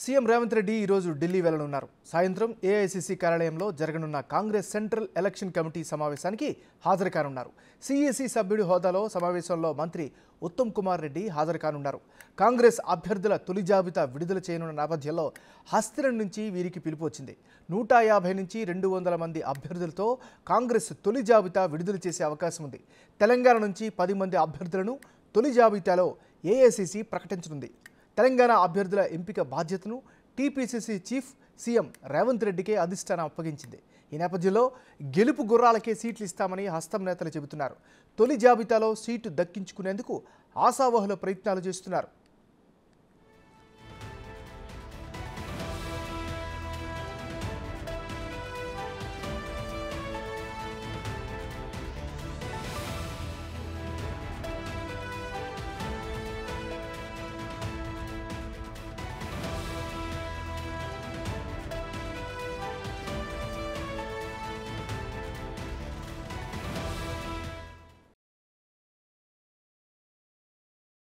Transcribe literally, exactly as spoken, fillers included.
CM Revanth Reddy ఈ రోజు ఢిల్లీ వెళ్లనున్నారు. సాయంత్రం ఏఐసీసీ కార్యాలయంలో జరగనున్న కాంగ్రెస్ సెంట్రల్ ఎలక్షన్ కమిటీ సమావేశానికి హాజరు కానున్నారు. సీఈసీ సభ్యుడి హోదాలో సమావేశంలో మంత్రి ఉత్తమ్ కుమార్ రెడ్డి హాజరు కానున్నారు. కాంగ్రెస్ అభ్యర్థుల తొలి జాబితా విడుదల చేయనున్న నేపథ్యంలో హస్తిరం నుంచి వీరికి పిలుపు వచ్చింది. నూట యాభై నుంచి రెండు వందల మంది అభ్యర్థులతో కాంగ్రెస్ తొలి జాబితా విడుదల చేసే అవకాశం ఉంది. తెలంగాణ నుంచి పది మంది అభ్యర్థులను తొలి జాబితాలో ఏఐసీసీ ప్రకటించనుంది. తెలంగాణ అభ్యర్థుల ఎంపిక బాధ్యతను టీపీసీసీ చీఫ్ సీఎం రేవంత్ రెడ్డికే అధిష్టానం అప్పగించింది. ఈ నేపథ్యంలో గెలుపు గుర్రాలకే సీట్లు ఇస్తామని హస్తం నేతలు చెబుతున్నారు. తొలి జాబితాలో సీటు దక్కించుకునేందుకు ఆశావహుల ప్రయత్నాలు చేస్తున్నారు.